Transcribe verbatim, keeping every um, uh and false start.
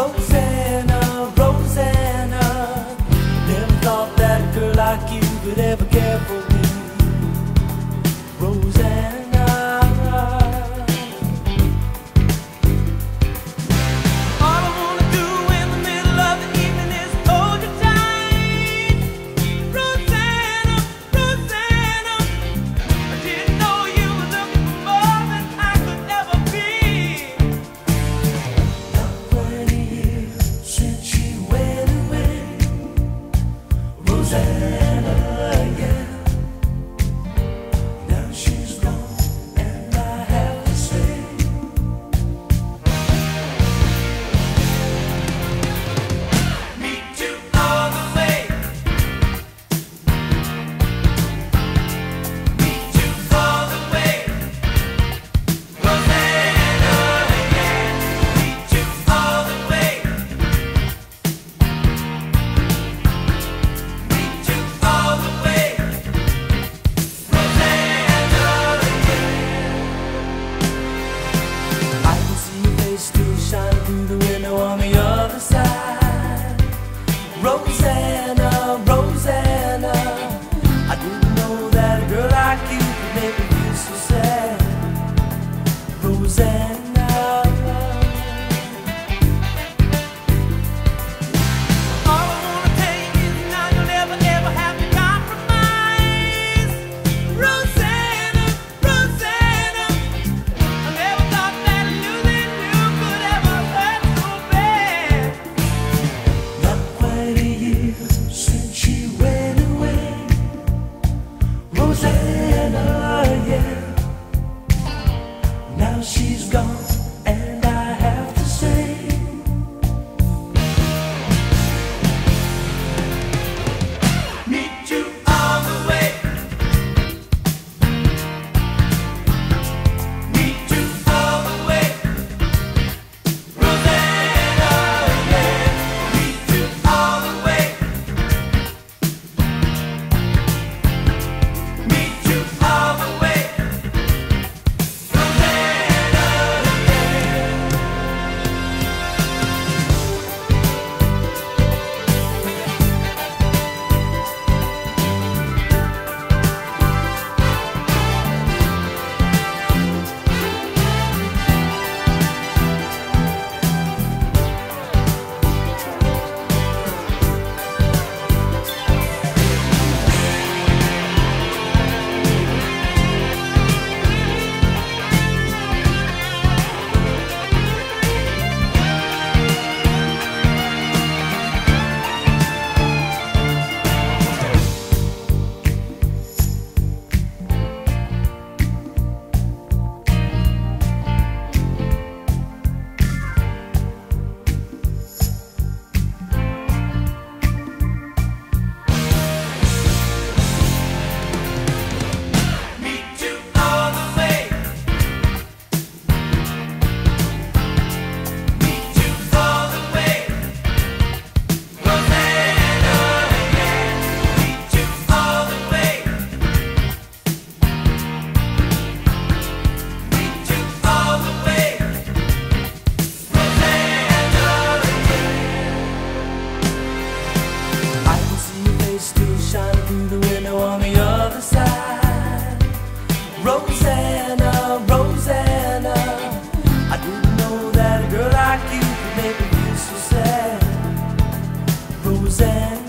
Rosanna, Rosanna, never thought that a girl like you could ever care for me. Rosanna, all I wanna do in the middle of the evening is hold you tight. Rosanna, Rosanna, I didn't know you were looking for more than I could ever be. Not twenty years since she went away. Rosanna, yeah. Now she's gone, and I have to say, meet you all the way. Meet you all the way. Rosanna, yeah. Meet you all the way. Meet you all the way. Rosanna, yeah. I can see your face still shining through the window on the other side. Rosanna, Rosanna, I didn't know that a girl like you could make me feel so sad. Rosanna, all I wanna tell you is now you'll never ever have to compromise. Rosanna, Rosanna, I never thought that losing you could ever hurt so bad. Not quite a year since she went away. Rosanna, yeah. Now she's gone, and I have to say, meet you all the way. Meet you all the way. Rosanna, yeah. Meet you all the way. Meet you all the way. Rosanna, meet you all the way. Meet you all the way. Rosanna, yeah. Meet you all the way. Meet you all the way. Rosanna, yeah. I can see your face still shining through the window on the other side. Rosanna, Rosanna, I didn't know that a girl like you could make me feel so sad. Rosanna.